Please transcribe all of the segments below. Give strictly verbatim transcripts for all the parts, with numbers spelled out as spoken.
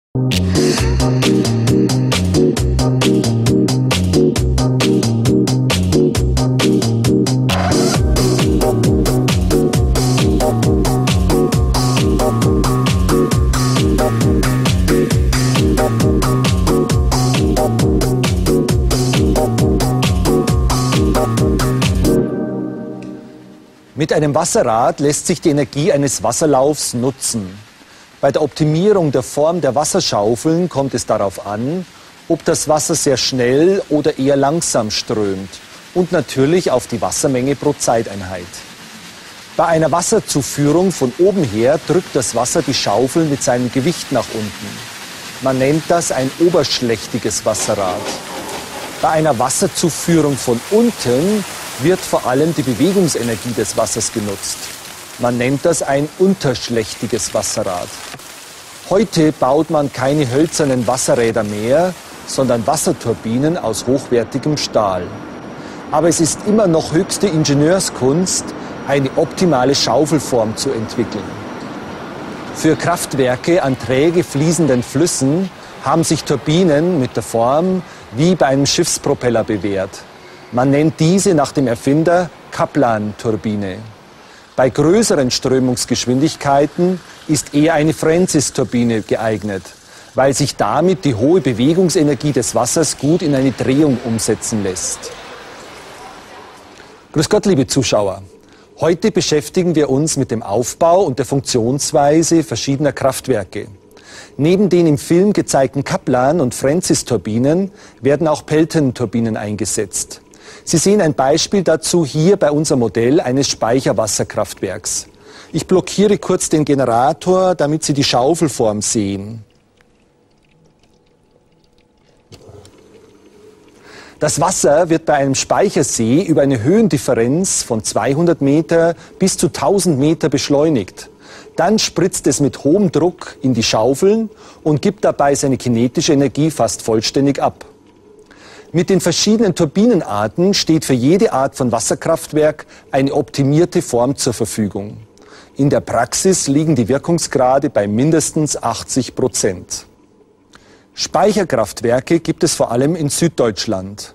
Mit einem Wasserrad lässt sich die Energie eines Wasserlaufs nutzen. Bei der Optimierung der Form der Wasserschaufeln kommt es darauf an, ob das Wasser sehr schnell oder eher langsam strömt und natürlich auf die Wassermenge pro Zeiteinheit. Bei einer Wasserzuführung von oben her drückt das Wasser die Schaufel mit seinem Gewicht nach unten. Man nennt das ein oberschlächtiges Wasserrad. Bei einer Wasserzuführung von unten wird vor allem die Bewegungsenergie des Wassers genutzt. Man nennt das ein unterschlächtiges Wasserrad. Heute baut man keine hölzernen Wasserräder mehr, sondern Wasserturbinen aus hochwertigem Stahl. Aber es ist immer noch höchste Ingenieurskunst, eine optimale Schaufelform zu entwickeln. Für Kraftwerke an träge fließenden Flüssen haben sich Turbinen mit der Form wie bei einem Schiffspropeller bewährt. Man nennt diese nach dem Erfinder Kaplan-Turbine. Bei größeren Strömungsgeschwindigkeiten ist eher eine Francis-Turbine geeignet, weil sich damit die hohe Bewegungsenergie des Wassers gut in eine Drehung umsetzen lässt. Grüß Gott, liebe Zuschauer. Heute beschäftigen wir uns mit dem Aufbau und der Funktionsweise verschiedener Kraftwerke. Neben den im Film gezeigten Kaplan- und Francis-Turbinen werden auch Pelton-Turbinen eingesetzt. Sie sehen ein Beispiel dazu hier bei unserem Modell eines Speicherwasserkraftwerks. Ich blockiere kurz den Generator, damit Sie die Schaufelform sehen. Das Wasser wird bei einem Speichersee über eine Höhendifferenz von zweihundert Meter bis zu tausend Meter beschleunigt. Dann spritzt es mit hohem Druck in die Schaufeln und gibt dabei seine kinetische Energie fast vollständig ab. Mit den verschiedenen Turbinenarten steht für jede Art von Wasserkraftwerk eine optimierte Form zur Verfügung. In der Praxis liegen die Wirkungsgrade bei mindestens achtzig Prozent. Speicherkraftwerke gibt es vor allem in Süddeutschland.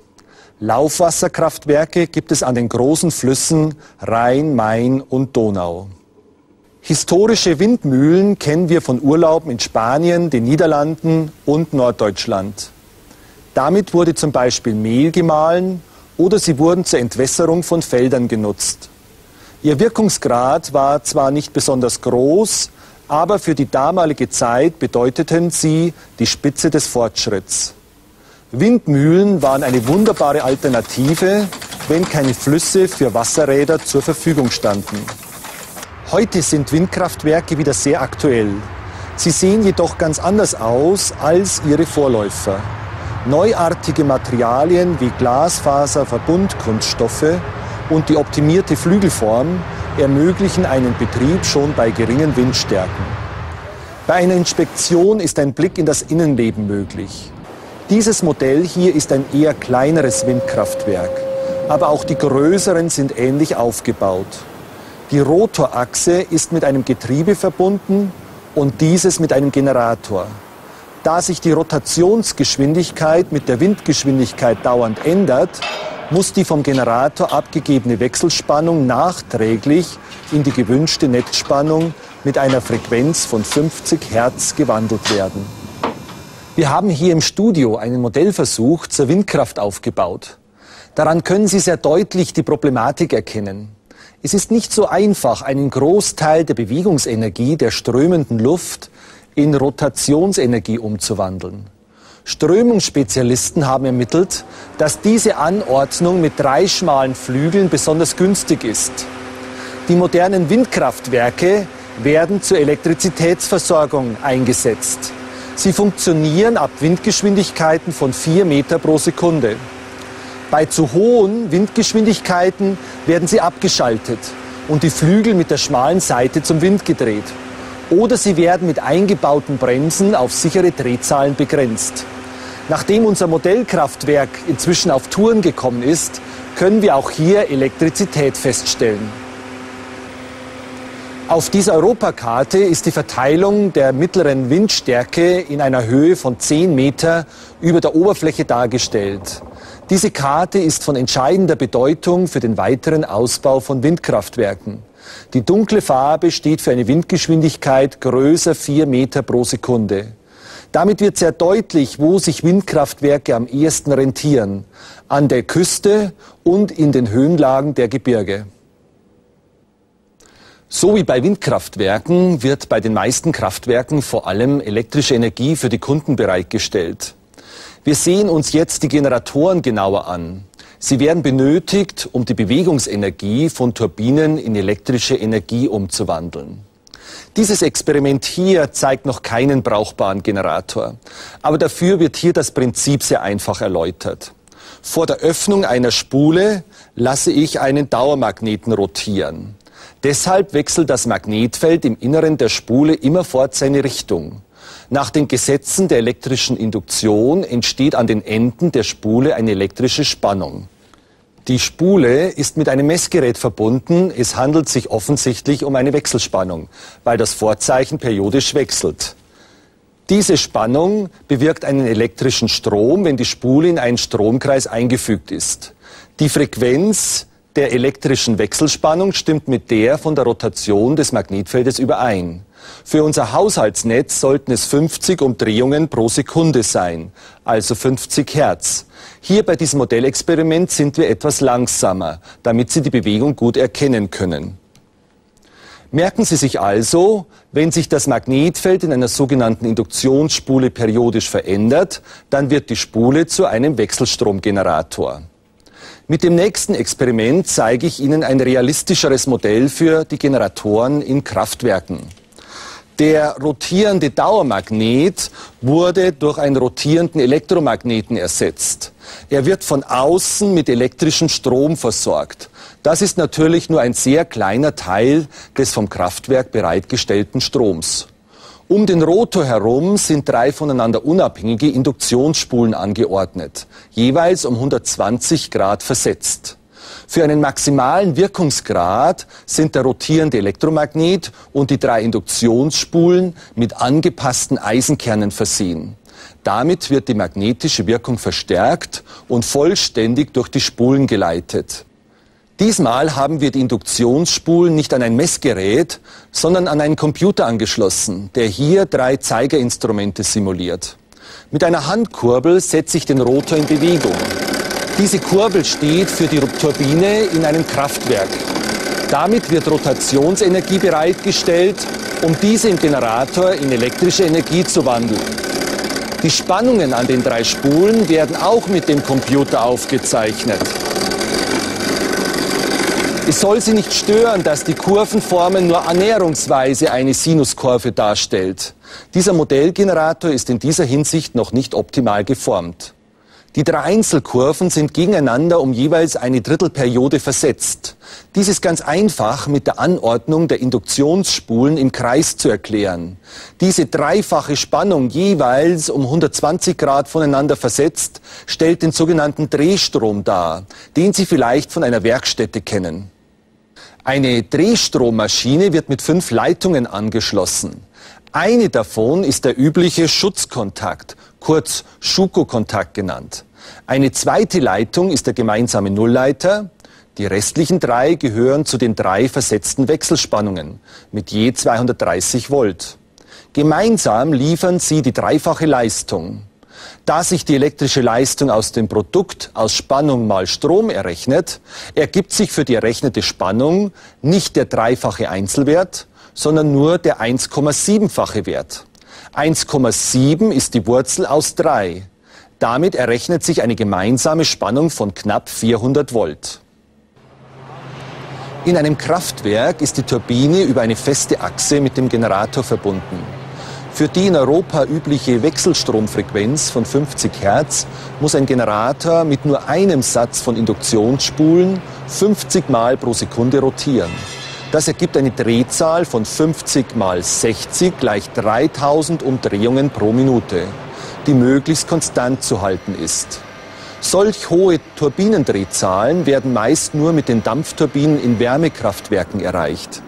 Laufwasserkraftwerke gibt es an den großen Flüssen Rhein, Main und Donau. Historische Windmühlen kennen wir von Urlauben in Spanien, den Niederlanden und Norddeutschland. Damit wurde zum Beispiel Mehl gemahlen oder sie wurden zur Entwässerung von Feldern genutzt. Ihr Wirkungsgrad war zwar nicht besonders groß, aber für die damalige Zeit bedeuteten sie die Spitze des Fortschritts. Windmühlen waren eine wunderbare Alternative, wenn keine Flüsse für Wasserräder zur Verfügung standen. Heute sind Windkraftwerke wieder sehr aktuell. Sie sehen jedoch ganz anders aus als ihre Vorläufer. Neuartige Materialien wie Glasfaserverbundkunststoffe und die optimierte Flügelform ermöglichen einen Betrieb schon bei geringen Windstärken. Bei einer Inspektion ist ein Blick in das Innenleben möglich. Dieses Modell hier ist ein eher kleineres Windkraftwerk, aber auch die größeren sind ähnlich aufgebaut. Die Rotorachse ist mit einem Getriebe verbunden und dieses mit einem Generator. Da sich die Rotationsgeschwindigkeit mit der Windgeschwindigkeit dauernd ändert, muss die vom Generator abgegebene Wechselspannung nachträglich in die gewünschte Netzspannung mit einer Frequenz von fünfzig Hertz gewandelt werden. Wir haben hier im Studio einen Modellversuch zur Windkraft aufgebaut. Daran können Sie sehr deutlich die Problematik erkennen. Es ist nicht so einfach, einen Großteil der Bewegungsenergie der strömenden Luft in Rotationsenergie umzuwandeln. Strömungsspezialisten haben ermittelt, dass diese Anordnung mit drei schmalen Flügeln besonders günstig ist. Die modernen Windkraftwerke werden zur Elektrizitätsversorgung eingesetzt. Sie funktionieren ab Windgeschwindigkeiten von vier Meter pro Sekunde. Bei zu hohen Windgeschwindigkeiten werden sie abgeschaltet und die Flügel mit der schmalen Seite zum Wind gedreht. Oder sie werden mit eingebauten Bremsen auf sichere Drehzahlen begrenzt. Nachdem unser Modellkraftwerk inzwischen auf Touren gekommen ist, können wir auch hier Elektrizität feststellen. Auf dieser Europakarte ist die Verteilung der mittleren Windstärke in einer Höhe von zehn Meter über der Oberfläche dargestellt. Diese Karte ist von entscheidender Bedeutung für den weiteren Ausbau von Windkraftwerken. Die dunkle Farbe steht für eine Windgeschwindigkeit größer vier Meter pro Sekunde. Damit wird sehr deutlich, wo sich Windkraftwerke am ehesten rentieren: an der Küste und in den Höhenlagen der Gebirge. So wie bei Windkraftwerken wird bei den meisten Kraftwerken vor allem elektrische Energie für die Kunden bereitgestellt. Wir sehen uns jetzt die Generatoren genauer an. Sie werden benötigt, um die Bewegungsenergie von Turbinen in elektrische Energie umzuwandeln. Dieses Experiment hier zeigt noch keinen brauchbaren Generator, aber dafür wird hier das Prinzip sehr einfach erläutert. Vor der Öffnung einer Spule lasse ich einen Dauermagneten rotieren. Deshalb wechselt das Magnetfeld im Inneren der Spule immerfort seine Richtung. Nach den Gesetzen der elektrischen Induktion entsteht an den Enden der Spule eine elektrische Spannung. Die Spule ist mit einem Messgerät verbunden. Es handelt sich offensichtlich um eine Wechselspannung, weil das Vorzeichen periodisch wechselt. Diese Spannung bewirkt einen elektrischen Strom, wenn die Spule in einen Stromkreis eingefügt ist. Die Frequenz der elektrischen Wechselspannung stimmt mit der von der Rotation des Magnetfeldes überein. Für unser Haushaltsnetz sollten es fünfzig Umdrehungen pro Sekunde sein, also fünfzig Hertz. Hier bei diesem Modellexperiment sind wir etwas langsamer, damit Sie die Bewegung gut erkennen können. Merken Sie sich also, wenn sich das Magnetfeld in einer sogenannten Induktionsspule periodisch verändert, dann wird die Spule zu einem Wechselstromgenerator. Mit dem nächsten Experiment zeige ich Ihnen ein realistischeres Modell für die Generatoren in Kraftwerken. Der rotierende Dauermagnet wurde durch einen rotierenden Elektromagneten ersetzt. Er wird von außen mit elektrischem Strom versorgt. Das ist natürlich nur ein sehr kleiner Teil des vom Kraftwerk bereitgestellten Stroms. Um den Rotor herum sind drei voneinander unabhängige Induktionsspulen angeordnet, jeweils um hundertzwanzig Grad versetzt. Für einen maximalen Wirkungsgrad sind der rotierende Elektromagnet und die drei Induktionsspulen mit angepassten Eisenkernen versehen. Damit wird die magnetische Wirkung verstärkt und vollständig durch die Spulen geleitet. Diesmal haben wir die Induktionsspulen nicht an ein Messgerät, sondern an einen Computer angeschlossen, der hier drei Zeigerinstrumente simuliert. Mit einer Handkurbel setze ich den Rotor in Bewegung. Diese Kurbel steht für die Turbine in einem Kraftwerk. Damit wird Rotationsenergie bereitgestellt, um diese im Generator in elektrische Energie zu wandeln. Die Spannungen an den drei Spulen werden auch mit dem Computer aufgezeichnet. Es soll Sie nicht stören, dass die Kurvenformel nur annäherungsweise eine Sinuskurve darstellt. Dieser Modellgenerator ist in dieser Hinsicht noch nicht optimal geformt. Die drei Einzelkurven sind gegeneinander um jeweils eine Drittelperiode versetzt. Dies ist ganz einfach mit der Anordnung der Induktionsspulen im Kreis zu erklären. Diese dreifache Spannung jeweils um hundertzwanzig Grad voneinander versetzt, stellt den sogenannten Drehstrom dar, den Sie vielleicht von einer Werkstätte kennen. Eine Drehstrommaschine wird mit fünf Leitungen angeschlossen. Eine davon ist der übliche Schutzkontakt, kurz Schuko-Kontakt genannt. Eine zweite Leitung ist der gemeinsame Nullleiter. Die restlichen drei gehören zu den drei versetzten Wechselspannungen mit je zweihundertdreißig Volt. Gemeinsam liefern sie die dreifache Leistung. Da sich die elektrische Leistung aus dem Produkt aus Spannung mal Strom errechnet, ergibt sich für die errechnete Spannung nicht der dreifache Einzelwert, sondern nur der eins Komma sieben-fache Wert. eins Komma sieben ist die Wurzel aus drei. Damit errechnet sich eine gemeinsame Spannung von knapp vierhundert Volt. In einem Kraftwerk ist die Turbine über eine feste Achse mit dem Generator verbunden. Für die in Europa übliche Wechselstromfrequenz von fünfzig Hertz muss ein Generator mit nur einem Satz von Induktionsspulen fünfzig Mal pro Sekunde rotieren. Das ergibt eine Drehzahl von fünfzig mal sechzig gleich dreitausend Umdrehungen pro Minute, die möglichst konstant zu halten ist. Solch hohe Turbinendrehzahlen werden meist nur mit den Dampfturbinen in Wärmekraftwerken erreicht.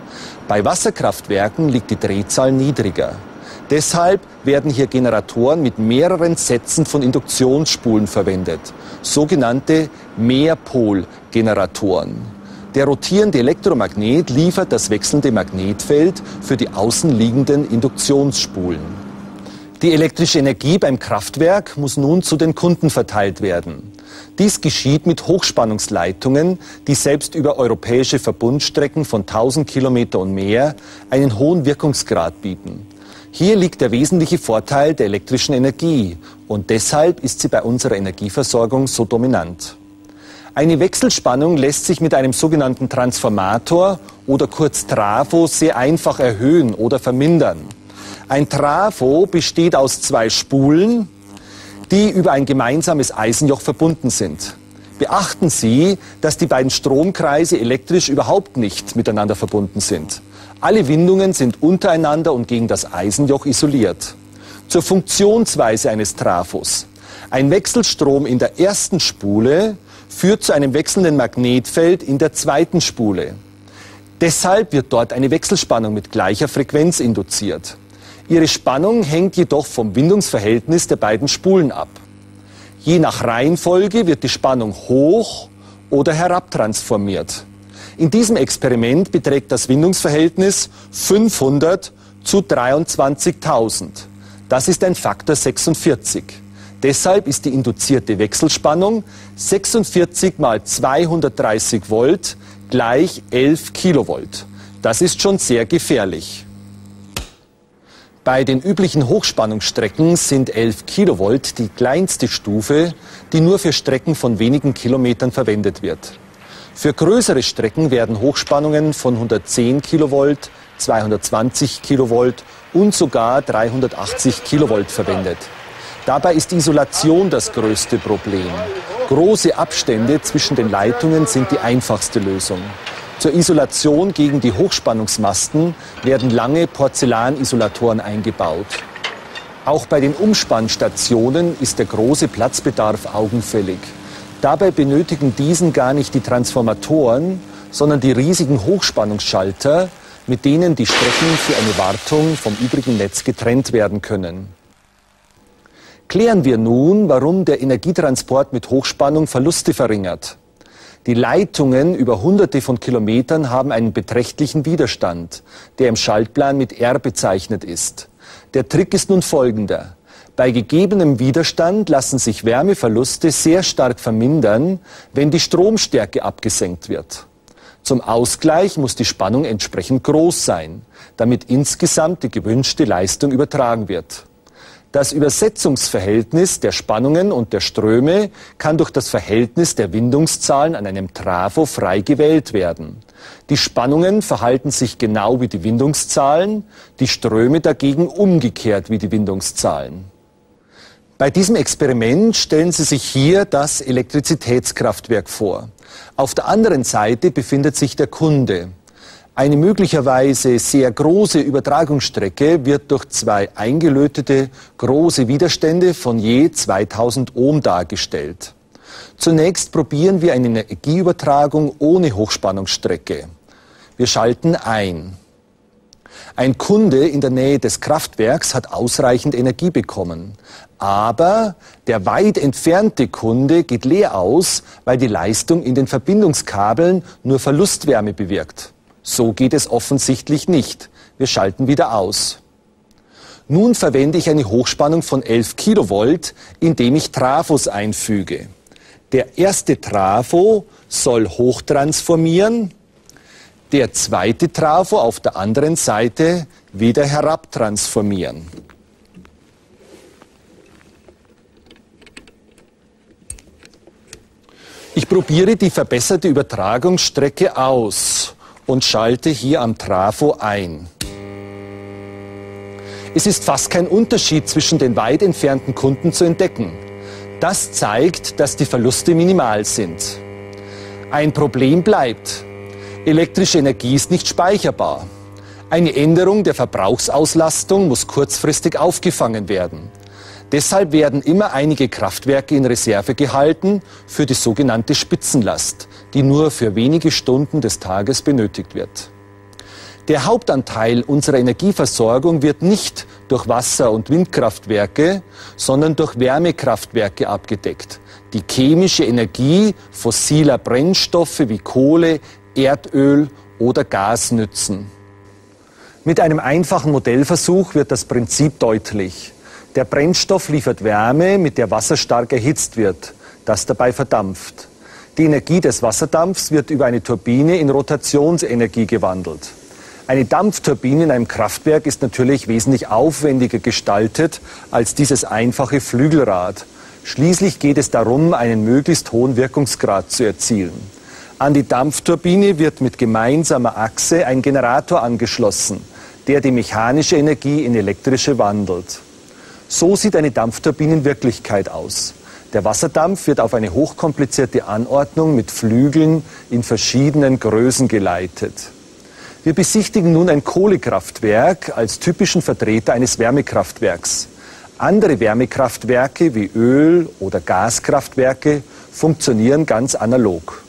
Bei Wasserkraftwerken liegt die Drehzahl niedriger. Deshalb werden hier Generatoren mit mehreren Sätzen von Induktionsspulen verwendet, sogenannte Mehrpolgeneratoren. Der rotierende Elektromagnet liefert das wechselnde Magnetfeld für die außenliegenden Induktionsspulen. Die elektrische Energie beim Kraftwerk muss nun zu den Kunden verteilt werden. Dies geschieht mit Hochspannungsleitungen, die selbst über europäische Verbundstrecken von tausend Kilometer und mehr einen hohen Wirkungsgrad bieten. Hier liegt der wesentliche Vorteil der elektrischen Energie und deshalb ist sie bei unserer Energieversorgung so dominant. Eine Wechselspannung lässt sich mit einem sogenannten Transformator oder kurz Trafo sehr einfach erhöhen oder vermindern. Ein Trafo besteht aus zwei Spulen, die über ein gemeinsames Eisenjoch verbunden sind. Beachten Sie, dass die beiden Stromkreise elektrisch überhaupt nicht miteinander verbunden sind. Alle Windungen sind untereinander und gegen das Eisenjoch isoliert. Zur Funktionsweise eines Trafos. Ein Wechselstrom in der ersten Spule führt zu einem wechselnden Magnetfeld in der zweiten Spule. Deshalb wird dort eine Wechselspannung mit gleicher Frequenz induziert. Ihre Spannung hängt jedoch vom Windungsverhältnis der beiden Spulen ab. Je nach Reihenfolge wird die Spannung hoch oder herabtransformiert. In diesem Experiment beträgt das Windungsverhältnis fünfhundert zu dreiundzwanzigtausend. Das ist ein Faktor sechsundvierzig. Deshalb ist die induzierte Wechselspannung sechsundvierzig mal zweihundertdreißig Volt gleich elf Kilovolt. Das ist schon sehr gefährlich. Bei den üblichen Hochspannungsstrecken sind elf Kilovolt die kleinste Stufe, die nur für Strecken von wenigen Kilometern verwendet wird. Für größere Strecken werden Hochspannungen von hundertzehn Kilovolt, zweihundertzwanzig Kilovolt und sogar dreihundertachtzig Kilovolt verwendet. Dabei ist Isolation das größte Problem. Große Abstände zwischen den Leitungen sind die einfachste Lösung. Zur Isolation gegen die Hochspannungsmasten werden lange Porzellanisolatoren eingebaut. Auch bei den Umspannstationen ist der große Platzbedarf augenfällig. Dabei benötigen diesen gar nicht die Transformatoren, sondern die riesigen Hochspannungsschalter, mit denen die Strecken für eine Wartung vom übrigen Netz getrennt werden können. Klären wir nun, warum der Energietransport mit Hochspannung Verluste verringert. Die Leitungen über Hunderte von Kilometern haben einen beträchtlichen Widerstand, der im Schaltplan mit R bezeichnet ist. Der Trick ist nun folgender. Bei gegebenem Widerstand lassen sich Wärmeverluste sehr stark vermindern, wenn die Stromstärke abgesenkt wird. Zum Ausgleich muss die Spannung entsprechend groß sein, damit insgesamt die gewünschte Leistung übertragen wird. Das Übersetzungsverhältnis der Spannungen und der Ströme kann durch das Verhältnis der Windungszahlen an einem Trafo frei gewählt werden. Die Spannungen verhalten sich genau wie die Windungszahlen, die Ströme dagegen umgekehrt wie die Windungszahlen. Bei diesem Experiment stellen Sie sich hier das Elektrizitätskraftwerk vor. Auf der anderen Seite befindet sich der Kunde. Eine möglicherweise sehr große Übertragungsstrecke wird durch zwei eingelötete große Widerstände von je zweitausend Ohm dargestellt. Zunächst probieren wir eine Energieübertragung ohne Hochspannungsstrecke. Wir schalten ein. Ein Kunde in der Nähe des Kraftwerks hat ausreichend Energie bekommen. Aber der weit entfernte Kunde geht leer aus, weil die Leistung in den Verbindungskabeln nur Verlustwärme bewirkt. So geht es offensichtlich nicht. Wir schalten wieder aus. Nun verwende ich eine Hochspannung von elf Kilovolt, indem ich Trafos einfüge. Der erste Trafo soll hochtransformieren, der zweite Trafo auf der anderen Seite wieder herabtransformieren. Ich probiere die verbesserte Übertragungsstrecke aus und schalte hier am Trafo ein. Es ist fast kein Unterschied zwischen den weit entfernten Kunden zu entdecken. Das zeigt, dass die Verluste minimal sind. Ein Problem bleibt. Elektrische Energie ist nicht speicherbar. Eine Änderung der Verbrauchsauslastung muss kurzfristig aufgefangen werden. Deshalb werden immer einige Kraftwerke in Reserve gehalten für die sogenannte Spitzenlast, die nur für wenige Stunden des Tages benötigt wird. Der Hauptanteil unserer Energieversorgung wird nicht durch Wasser- und Windkraftwerke, sondern durch Wärmekraftwerke abgedeckt, die chemische Energie fossiler Brennstoffe wie Kohle, Erdöl oder Gas nützen. Mit einem einfachen Modellversuch wird das Prinzip deutlich. Der Brennstoff liefert Wärme, mit der Wasser stark erhitzt wird, das dabei verdampft. Die Energie des Wasserdampfs wird über eine Turbine in Rotationsenergie gewandelt. Eine Dampfturbine in einem Kraftwerk ist natürlich wesentlich aufwendiger gestaltet als dieses einfache Flügelrad. Schließlich geht es darum, einen möglichst hohen Wirkungsgrad zu erzielen. An die Dampfturbine wird mit gemeinsamer Achse ein Generator angeschlossen, der die mechanische Energie in elektrische wandelt. So sieht eine Dampfturbine in Wirklichkeit aus. Der Wasserdampf wird auf eine hochkomplizierte Anordnung mit Flügeln in verschiedenen Größen geleitet. Wir besichtigen nun ein Kohlekraftwerk als typischen Vertreter eines Wärmekraftwerks. Andere Wärmekraftwerke wie Öl- oder Gaskraftwerke funktionieren ganz analog.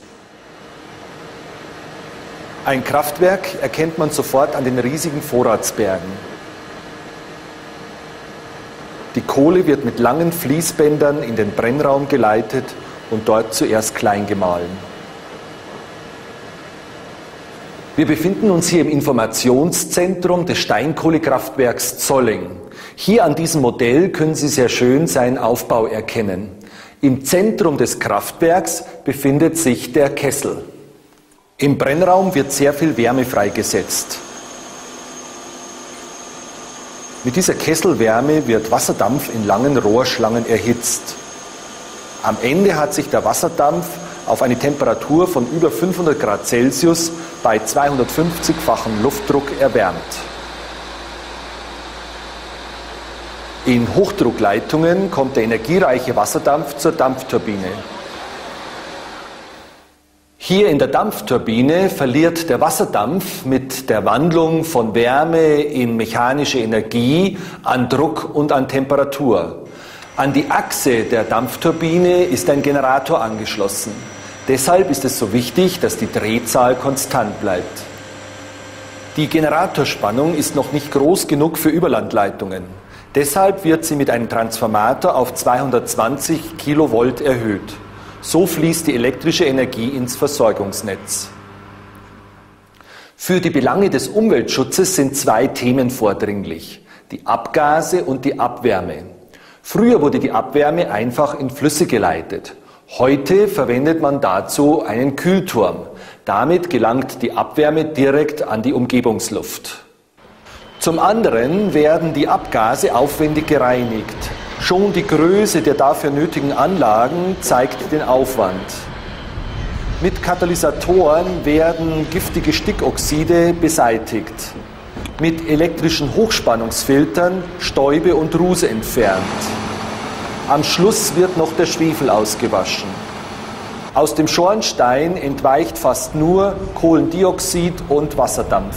Ein Kraftwerk erkennt man sofort an den riesigen Vorratsbergen. Die Kohle wird mit langen Fließbändern in den Brennraum geleitet und dort zuerst klein gemahlen. Wir befinden uns hier im Informationszentrum des Steinkohlekraftwerks Zolling. Hier an diesem Modell können Sie sehr schön seinen Aufbau erkennen. Im Zentrum des Kraftwerks befindet sich der Kessel. Im Brennraum wird sehr viel Wärme freigesetzt. Mit dieser Kesselwärme wird Wasserdampf in langen Rohrschlangen erhitzt. Am Ende hat sich der Wasserdampf auf eine Temperatur von über fünfhundert Grad Celsius bei zweihundertfünfzig-fachem Luftdruck erwärmt. In Hochdruckleitungen kommt der energiereiche Wasserdampf zur Dampfturbine. Hier in der Dampfturbine verliert der Wasserdampf mit der Wandlung von Wärme in mechanische Energie an Druck und an Temperatur. An die Achse der Dampfturbine ist ein Generator angeschlossen. Deshalb ist es so wichtig, dass die Drehzahl konstant bleibt. Die Generatorspannung ist noch nicht groß genug für Überlandleitungen. Deshalb wird sie mit einem Transformator auf zweihundertzwanzig Kilovolt erhöht. So fließt die elektrische Energie ins Versorgungsnetz. Für die Belange des Umweltschutzes sind zwei Themen vordringlich: die Abgase und die Abwärme. Früher wurde die Abwärme einfach in Flüsse geleitet. Heute verwendet man dazu einen Kühlturm. Damit gelangt die Abwärme direkt an die Umgebungsluft. Zum anderen werden die Abgase aufwendig gereinigt. Schon die Größe der dafür nötigen Anlagen zeigt den Aufwand. Mit Katalysatoren werden giftige Stickoxide beseitigt. Mit elektrischen Hochspannungsfiltern Stäube und Ruße entfernt. Am Schluss wird noch der Schwefel ausgewaschen. Aus dem Schornstein entweicht fast nur Kohlendioxid und Wasserdampf.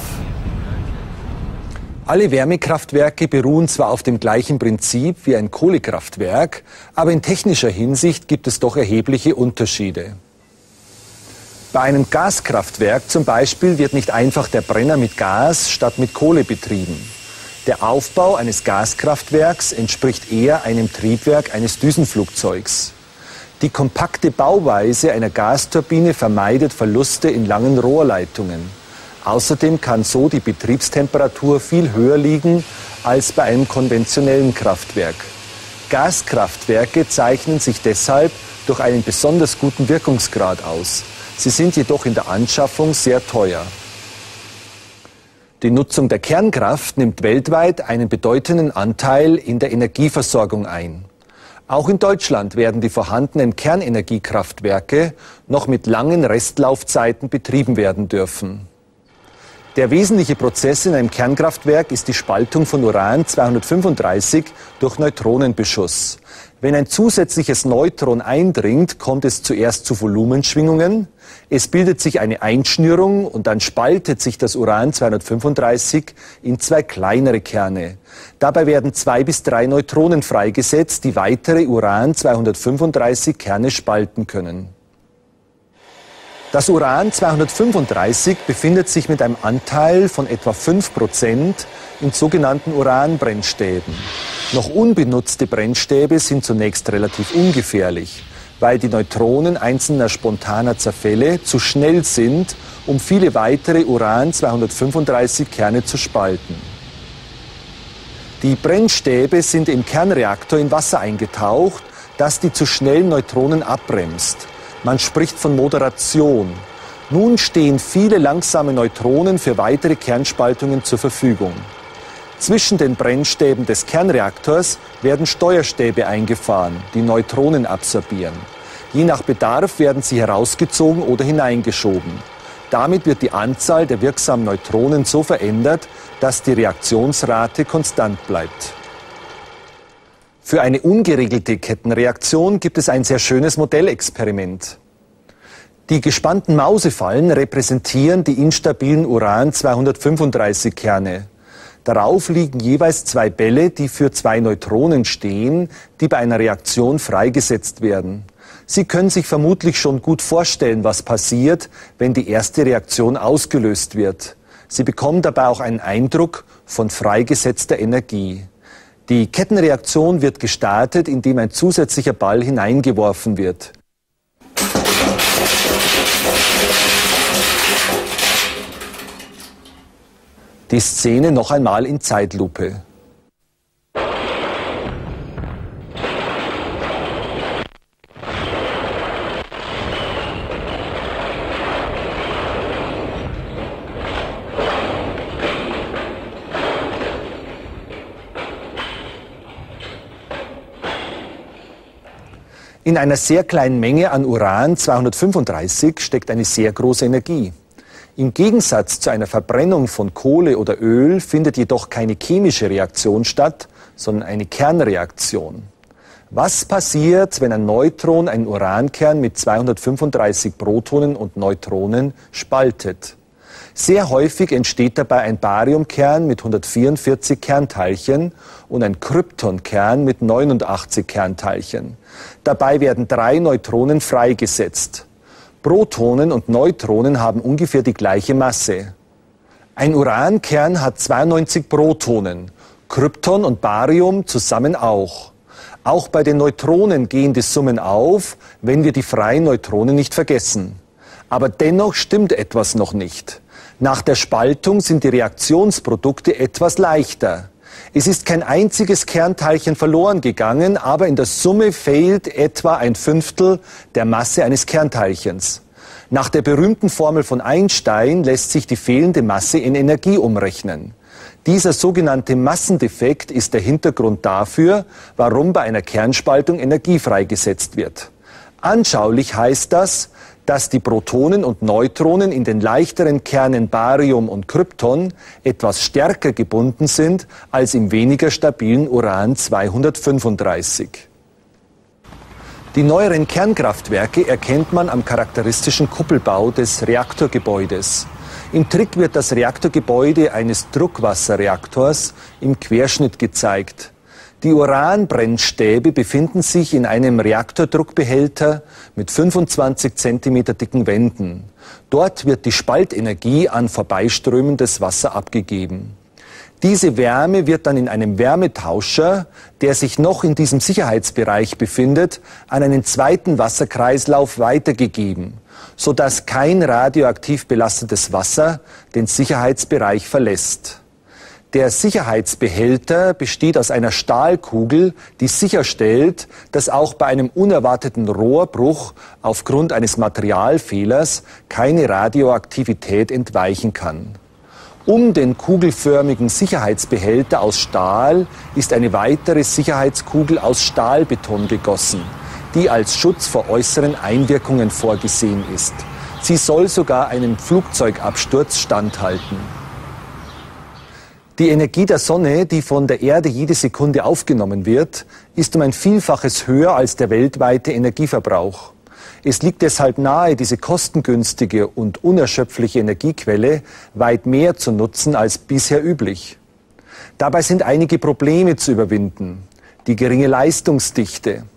Alle Wärmekraftwerke beruhen zwar auf dem gleichen Prinzip wie ein Kohlekraftwerk, aber in technischer Hinsicht gibt es doch erhebliche Unterschiede. Bei einem Gaskraftwerk zum Beispiel wird nicht einfach der Brenner mit Gas statt mit Kohle betrieben. Der Aufbau eines Gaskraftwerks entspricht eher einem Triebwerk eines Düsenflugzeugs. Die kompakte Bauweise einer Gasturbine vermeidet Verluste in langen Rohrleitungen. Außerdem kann so die Betriebstemperatur viel höher liegen als bei einem konventionellen Kraftwerk. Gaskraftwerke zeichnen sich deshalb durch einen besonders guten Wirkungsgrad aus. Sie sind jedoch in der Anschaffung sehr teuer. Die Nutzung der Kernkraft nimmt weltweit einen bedeutenden Anteil in der Energieversorgung ein. Auch in Deutschland werden die vorhandenen Kernenergiekraftwerke noch mit langen Restlaufzeiten betrieben werden dürfen. Der wesentliche Prozess in einem Kernkraftwerk ist die Spaltung von Uran zweihundertfünfunddreißig durch Neutronenbeschuss. Wenn ein zusätzliches Neutron eindringt, kommt es zuerst zu Volumenschwingungen. Es bildet sich eine Einschnürung und dann spaltet sich das Uran zweihundertfünfunddreißig in zwei kleinere Kerne. Dabei werden zwei bis drei Neutronen freigesetzt, die weitere Uran zweihundertfünfunddreißig Kerne spalten können. Das Uran zweihundertfünfunddreißig befindet sich mit einem Anteil von etwa fünf Prozent in sogenannten Uranbrennstäben. Noch unbenutzte Brennstäbe sind zunächst relativ ungefährlich, weil die Neutronen einzelner spontaner Zerfälle zu schnell sind, um viele weitere Uran zweihundertfünfunddreißig Kerne zu spalten. Die Brennstäbe sind im Kernreaktor in Wasser eingetaucht, das die zu schnellen Neutronen abbremst. Man spricht von Moderation. Nun stehen viele langsame Neutronen für weitere Kernspaltungen zur Verfügung. Zwischen den Brennstäben des Kernreaktors werden Steuerstäbe eingefahren, die Neutronen absorbieren. Je nach Bedarf werden sie herausgezogen oder hineingeschoben. Damit wird die Anzahl der wirksamen Neutronen so verändert, dass die Reaktionsrate konstant bleibt. Für eine ungeregelte Kettenreaktion gibt es ein sehr schönes Modellexperiment. Die gespannten Mausefallen repräsentieren die instabilen Uran zweihundertfünfunddreißig Kerne. Darauf liegen jeweils zwei Bälle, die für zwei Neutronen stehen, die bei einer Reaktion freigesetzt werden. Sie können sich vermutlich schon gut vorstellen, was passiert, wenn die erste Reaktion ausgelöst wird. Sie bekommen dabei auch einen Eindruck von freigesetzter Energie. Die Kettenreaktion wird gestartet, indem ein zusätzlicher Ball hineingeworfen wird. Die Szene noch einmal in Zeitlupe. In einer sehr kleinen Menge an Uran zweihundertfünfunddreißig steckt eine sehr große Energie. Im Gegensatz zu einer Verbrennung von Kohle oder Öl findet jedoch keine chemische Reaktion statt, sondern eine Kernreaktion. Was passiert, wenn ein Neutron einen Urankern mit zweihundertfünfunddreißig Protonen und Neutronen spaltet? Sehr häufig entsteht dabei ein Bariumkern mit hundertvierundvierzig Kernteilchen und ein Kryptonkern mit neunundachtzig Kernteilchen. Dabei werden drei Neutronen freigesetzt. Protonen und Neutronen haben ungefähr die gleiche Masse. Ein Urankern hat zweiundneunzig Protonen, Krypton und Barium zusammen auch. Auch bei den Neutronen gehen die Summen auf, wenn wir die freien Neutronen nicht vergessen. Aber dennoch stimmt etwas noch nicht. Nach der Spaltung sind die Reaktionsprodukte etwas leichter. Es ist kein einziges Kernteilchen verloren gegangen, aber in der Summe fehlt etwa ein Fünftel der Masse eines Kernteilchens. Nach der berühmten Formel von Einstein lässt sich die fehlende Masse in Energie umrechnen. Dieser sogenannte Massendefekt ist der Hintergrund dafür, warum bei einer Kernspaltung Energie freigesetzt wird. Anschaulich heißt das, dass die Protonen und Neutronen in den leichteren Kernen Barium und Krypton etwas stärker gebunden sind als im weniger stabilen Uran zweihundertfünfunddreißig. Die neueren Kernkraftwerke erkennt man am charakteristischen Kuppelbau des Reaktorgebäudes. Im Trick wird das Reaktorgebäude eines Druckwasserreaktors im Querschnitt gezeigt. Die Uranbrennstäbe befinden sich in einem Reaktordruckbehälter mit fünfundzwanzig Zentimeter dicken Wänden. Dort wird die Spaltenergie an vorbeiströmendes Wasser abgegeben. Diese Wärme wird dann in einem Wärmetauscher, der sich noch in diesem Sicherheitsbereich befindet, an einen zweiten Wasserkreislauf weitergegeben, sodass kein radioaktiv belastetes Wasser den Sicherheitsbereich verlässt. Der Sicherheitsbehälter besteht aus einer Stahlkugel, die sicherstellt, dass auch bei einem unerwarteten Rohrbruch aufgrund eines Materialfehlers keine Radioaktivität entweichen kann. Um den kugelförmigen Sicherheitsbehälter aus Stahl ist eine weitere Sicherheitskugel aus Stahlbeton gegossen, die als Schutz vor äußeren Einwirkungen vorgesehen ist. Sie soll sogar einem Flugzeugabsturz standhalten. Die Energie der Sonne, die von der Erde jede Sekunde aufgenommen wird, ist um ein Vielfaches höher als der weltweite Energieverbrauch. Es liegt deshalb nahe, diese kostengünstige und unerschöpfliche Energiequelle weit mehr zu nutzen als bisher üblich. Dabei sind einige Probleme zu überwinden. Die geringe Leistungsdichte.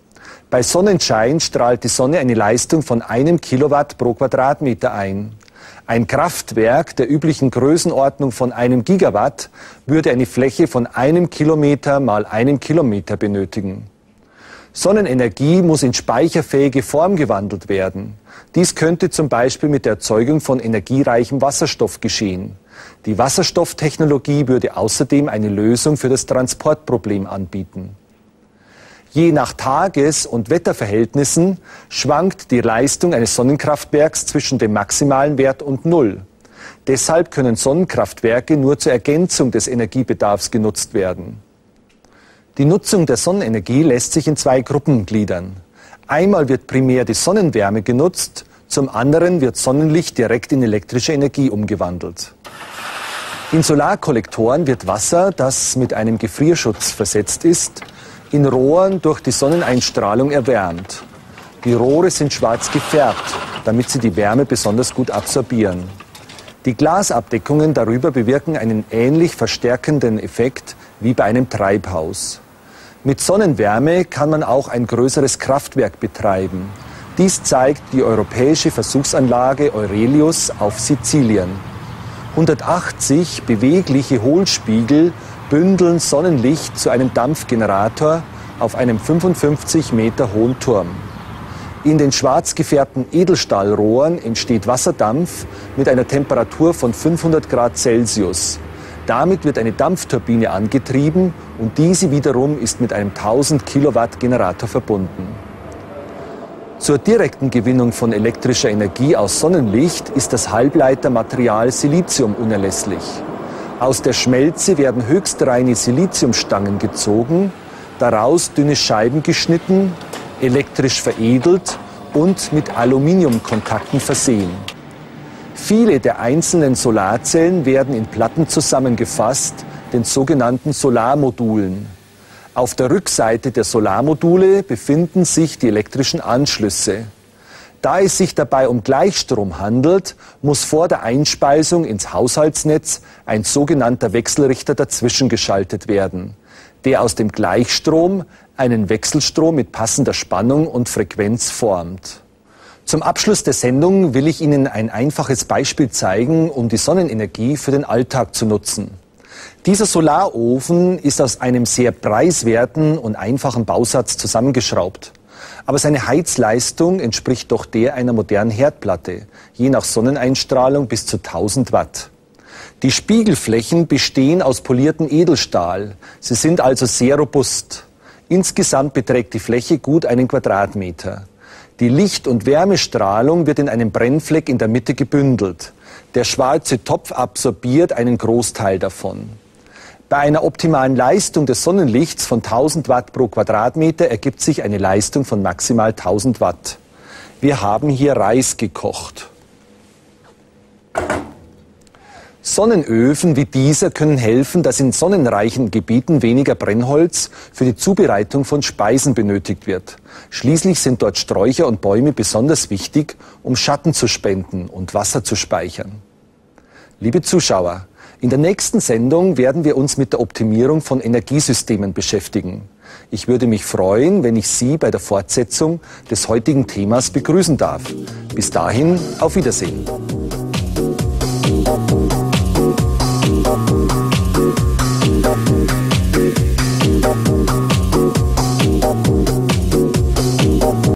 Bei Sonnenschein strahlt die Sonne eine Leistung von einem Kilowatt pro Quadratmeter ein. Ein Kraftwerk der üblichen Größenordnung von einem Gigawatt würde eine Fläche von einem Kilometer mal einem Kilometer benötigen. Sonnenenergie muss in speicherfähige Form gewandelt werden. Dies könnte zum Beispiel mit der Erzeugung von energiereichem Wasserstoff geschehen. Die Wasserstofftechnologie würde außerdem eine Lösung für das Transportproblem anbieten. Je nach Tages- und Wetterverhältnissen schwankt die Leistung eines Sonnenkraftwerks zwischen dem maximalen Wert und Null. Deshalb können Sonnenkraftwerke nur zur Ergänzung des Energiebedarfs genutzt werden. Die Nutzung der Sonnenenergie lässt sich in zwei Gruppen gliedern. Einmal wird primär die Sonnenwärme genutzt, zum anderen wird Sonnenlicht direkt in elektrische Energie umgewandelt. In Solarkollektoren wird Wasser, das mit einem Gefrierschutz versetzt ist, in Rohren durch die Sonneneinstrahlung erwärmt. Die Rohre sind schwarz gefärbt, damit sie die Wärme besonders gut absorbieren. Die Glasabdeckungen darüber bewirken einen ähnlich verstärkenden Effekt wie bei einem Treibhaus. Mit Sonnenwärme kann man auch ein größeres Kraftwerk betreiben. Dies zeigt die europäische Versuchsanlage Eurelius auf Sizilien. hundertachtzig bewegliche Hohlspiegel bündeln Sonnenlicht zu einem Dampfgenerator auf einem fünfundfünfzig Meter hohen Turm. In den schwarz gefärbten Edelstahlrohren entsteht Wasserdampf mit einer Temperatur von fünfhundert Grad Celsius. Damit wird eine Dampfturbine angetrieben und diese wiederum ist mit einem tausend Kilowatt Generator verbunden. Zur direkten Gewinnung von elektrischer Energie aus Sonnenlicht ist das Halbleitermaterial Silizium unerlässlich. Aus der Schmelze werden höchst reine Siliziumstangen gezogen, daraus dünne Scheiben geschnitten, elektrisch veredelt und mit Aluminiumkontakten versehen. Viele der einzelnen Solarzellen werden in Platten zusammengefasst, den sogenannten Solarmodulen. Auf der Rückseite der Solarmodule befinden sich die elektrischen Anschlüsse. Da es sich dabei um Gleichstrom handelt, muss vor der Einspeisung ins Haushaltsnetz ein sogenannter Wechselrichter dazwischen geschaltet werden, der aus dem Gleichstrom einen Wechselstrom mit passender Spannung und Frequenz formt. Zum Abschluss der Sendung will ich Ihnen ein einfaches Beispiel zeigen, um die Sonnenenergie für den Alltag zu nutzen. Dieser Solarofen ist aus einem sehr preiswerten und einfachen Bausatz zusammengeschraubt. Aber seine Heizleistung entspricht doch der einer modernen Herdplatte, je nach Sonneneinstrahlung bis zu tausend Watt. Die Spiegelflächen bestehen aus poliertem Edelstahl. Sie sind also sehr robust. Insgesamt beträgt die Fläche gut einen Quadratmeter. Die Licht- und Wärmestrahlung wird in einem Brennfleck in der Mitte gebündelt. Der schwarze Topf absorbiert einen Großteil davon. Bei einer optimalen Leistung des Sonnenlichts von tausend Watt pro Quadratmeter ergibt sich eine Leistung von maximal tausend Watt. Wir haben hier Reis gekocht. Sonnenöfen wie dieser können helfen, dass in sonnenreichen Gebieten weniger Brennholz für die Zubereitung von Speisen benötigt wird. Schließlich sind dort Sträucher und Bäume besonders wichtig, um Schatten zu spenden und Wasser zu speichern. Liebe Zuschauer, in der nächsten Sendung werden wir uns mit der Optimierung von Energiesystemen beschäftigen. Ich würde mich freuen, wenn ich Sie bei der Fortsetzung des heutigen Themas begrüßen darf. Bis dahin, auf Wiedersehen.